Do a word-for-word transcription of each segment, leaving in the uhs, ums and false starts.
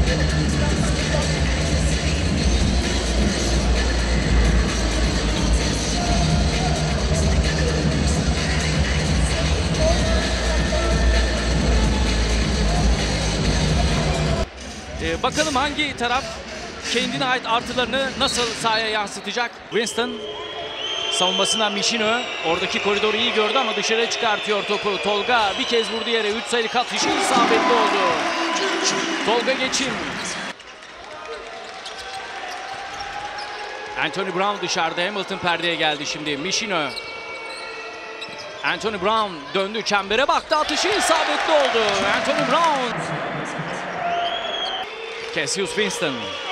Ee, bakalım hangi taraf kendine ait artılarını nasıl sahaya yansıtacak? Winston savunmasından Michino. Oradaki koridoru iyi gördü ama dışarı çıkartıyor topu. Tolga bir kez vurdu yere. üç sayılık atışı isabetli oldu. Tolga geçim. Anthony Brown dışarıda. Hamilton perdeye geldi şimdi. Michino. Anthony Brown döndü. Çembere baktı. Atışı isabetli oldu. Anthony Brown. Cassius Winston.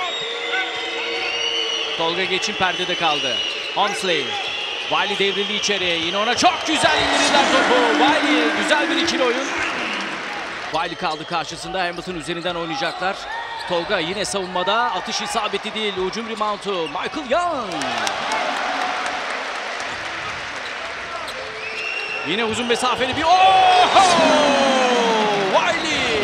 Tolga geçim perdede kaldı. Hemsley. Wiley devrildi içeriye. Yine ona çok güzel indirirler topu. Wiley güzel bir ikili oyun. Wiley kaldı karşısında. Hamilton üzerinden oynayacaklar. Tolga yine savunmada. Atış isabeti değil. Hücum reboundu. Michael Young. Yine uzun mesafeli bir... Oh! Wiley.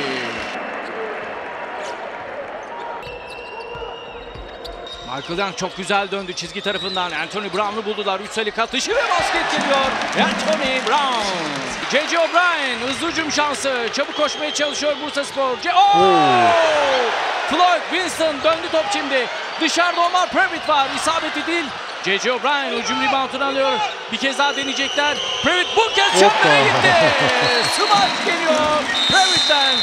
Michael Young çok güzel döndü çizgi tarafından. Anthony Brown'u buldular. üç sayılık atışı ve basket geliyor. Anthony Brown. J J O'Brien hızlı hücum şansı. Çabuk koşmaya çalışıyor Bursaspor. C oh! Floyd Winston döndü top şimdi. Dışarıda Omar Previtt var. İsabeti değil. J J O'Brien hücum reboundunu alıyor. Bir kez daha deneyecekler. Previtt bu kez çembere gitti. Smash geliyor Previtt'ten.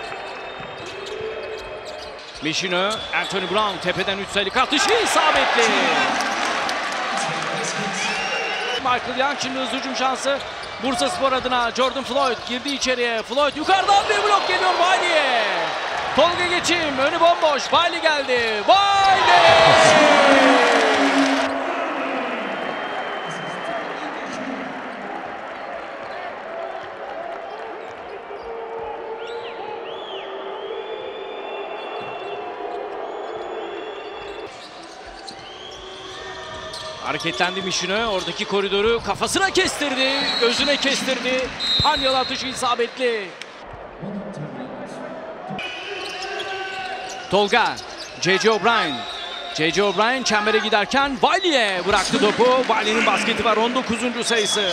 Michino, Anthony Brown tepeden üç sayılık atışı isabetli. Michael Young şimdi hızlı hücum şansı. Bursaspor adına Jordan Floyd girdi içeriye. Floyd yukarıdan bir blok geliyor Wiley'e. Tolga geçim, önü bomboş. Wiley geldi. Wiley! Hareketlendi Michino. Oradaki koridoru kafasına kestirdi. Gözüne kestirdi. Panyalı atışı isabetli. Tolga. J J O'Brien. J J O'Brien çembere giderken Wiley'e bıraktı topu. Wiley'nin basketi var. on dokuzuncu sayısı.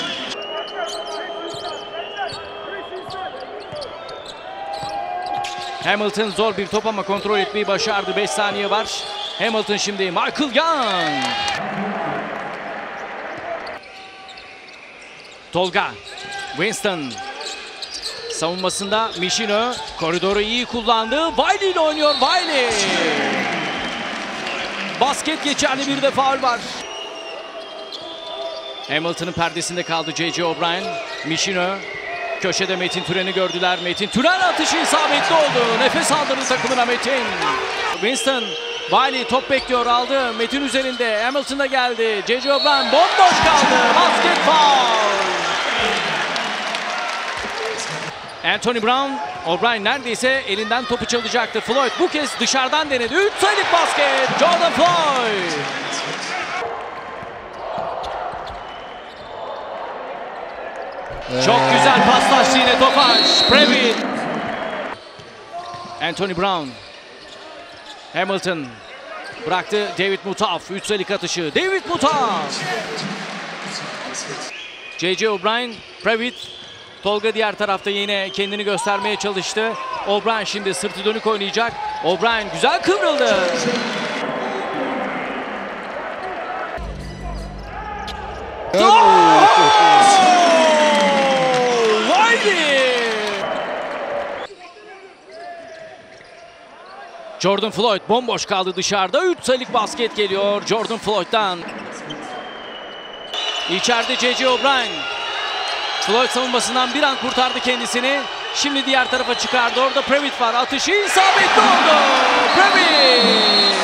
Hamilton zor bir top ama kontrol etmeyi başardı. beş saniye var. Hamilton şimdi Michael Young. Tolga. Winston. Savunmasında Michino. Koridoru iyi kullandı. Wiley ile oynuyor. Wiley. Basket geçerli bir de faul var. Hamilton'ın perdesinde kaldı J J O'Brien. Michino. Köşede Metin Türen'i gördüler. Metin Türen atışı isabetli oldu. Nefes aldırdı takımına Metin. Winston. Wiley top bekliyor, aldı. Metin üzerinde. Hamilton da geldi. J J O'Brien bomboş kaldı. Basket foul. Anthony Brown. O'Brien neredeyse elinden topu çalacaktı. Floyd bu kez dışarıdan denedi. üç sayılık basket. Jordan Floyd. Çok güzel paslaştı yine Tofaş. Previtt. Anthony Brown. Hamilton bıraktı David Mutaf. üç sayılık atışı. David Mutaf. J J O'Brien, Previtt. Tolga diğer tarafta yine kendini göstermeye çalıştı. O'Brien şimdi sırtı dönük oynayacak. O'Brien güzel kıvrıldı. Jordan Floyd bomboş kaldı dışarıda. üç sayılık basket geliyor Jordan Floyd'dan. İçeride J J O'Brien. Floyd savunmasından bir an kurtardı kendisini. Şimdi diğer tarafa çıkardı. Orada Previtt var. Atışı isabetli oldu. Previtt.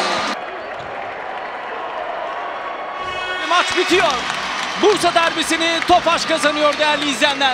Maç bitiyor. Bursa derbisini Tofaş kazanıyor değerli izleyenler.